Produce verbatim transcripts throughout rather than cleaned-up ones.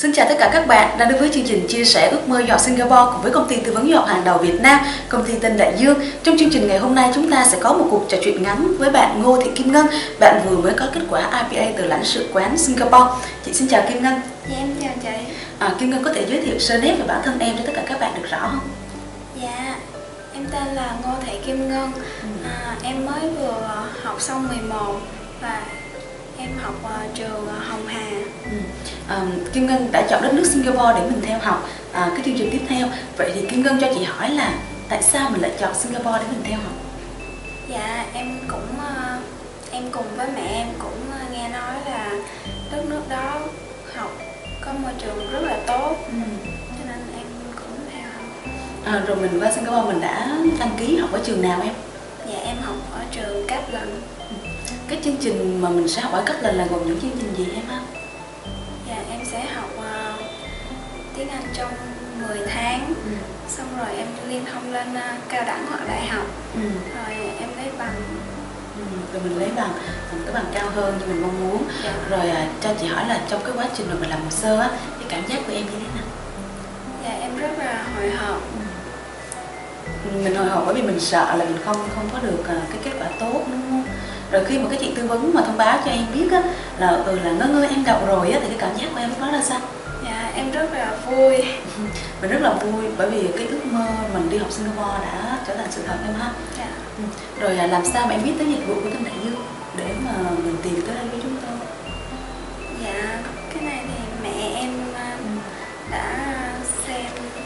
Xin chào tất cả các bạn đang đến với chương trình chia sẻ ước mơ du học Singapore cùng với công ty tư vấn du học hàng đầu Việt Nam, công ty tên Đại Dương. Trong chương trình ngày hôm nay chúng ta sẽ có một cuộc trò chuyện ngắn với bạn Ngô Thị Kim Ngân. Bạn vừa mới có kết quả I P A từ lãnh sự quán Singapore. Chị xin chào Kim Ngân. Dạ em chào chị. À, Kim Ngân có thể giới thiệu sơ nét về bản thân em cho tất cả các bạn được rõ không? Dạ em tên là Ngô Thị Kim Ngân. à, Em mới vừa học xong mười một và em học uh, trường uh, Hồng Hà. Ừ. À, Kim Ngân đã chọn đất nước Singapore để mình theo học à, cái chương trình tiếp theo. Vậy thì Kim Ngân cho chị hỏi là tại sao mình lại chọn Singapore để mình theo học? Dạ em cũng uh, em cùng với mẹ em cũng uh, nghe nói là đất nước đó học có môi trường rất là tốt, Ừ. cho nên em cũng theo học. À, rồi mình qua Singapore mình đã đăng ký học ở trường nào em? Dạ em học ở trường Kaplan. Cái chương trình mà mình sẽ học ở Kaplan là gồm những chương trình gì em ha? Dạ em sẽ học uh, tiếng Anh trong mười tháng. Ừ. Xong rồi em liên thông lên uh, cao đẳng hoặc đại học. Ừ. Rồi em lấy bằng. Ừ. Rồi mình lấy bằng một cái bằng cao hơn như mình mong muốn. Dạ. Rồi à, cho chị hỏi là trong cái quá trình mà mình làm hồ sơ á, cái cảm giác của em như thế nào? Dạ em rất là hồi hộp. Ừ. Mình hồi hộp bởi vì mình sợ là mình không không có được à, cái kết quả tốt đúng không? Rồi khi mà cái chị tư vấn mà thông báo cho em biết á là ừ là Ngân ơi em đậu rồi á, thì cái cảm giác của em lúc đó là sao? Dạ em rất là vui. Mình rất là vui bởi vì cái ước mơ mình đi học Singapore đã trở thành sự thật em ha. Dạ. Ừ. Rồi à, làm sao mà em biết tới dịch vụ của Tân Đại Dương để mà mình tìm tới đây với chúng tôi? Dạ cái này thì mẹ em uh, đã xem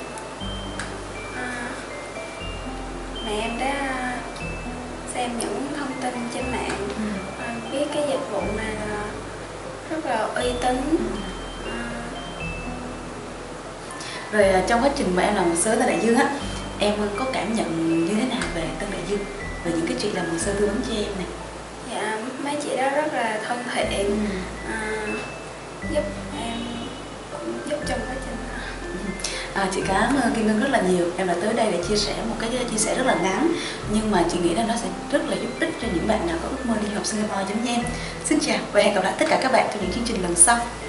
uh, mẹ em đã xem những thông tin trên mạng, Ừ. uh, biết cái dịch vụ này là rất là uy tín. uh, Rồi à, trong quá trình mà em làm hồ sơ Tân Đại Dương á, em có cảm nhận như thế nào về Tân Đại Dương, về những cái chuyện làm hồ sơ tư vấn cho em này? Dạ mấy chị đó rất là thân thiện. Ừ. uh, giúp em cũng giúp trong quá trình đó. À, chị cảm ơn Kim Ngân rất là nhiều. Em đã tới đây để chia sẻ một cái chia sẻ rất là ngắn, nhưng mà chị nghĩ là nó sẽ rất là giúp ích cho những bạn nào có ước mơ đi học Singapore giống như em. Xin chào và hẹn gặp lại tất cả các bạn trong những chương trình lần sau.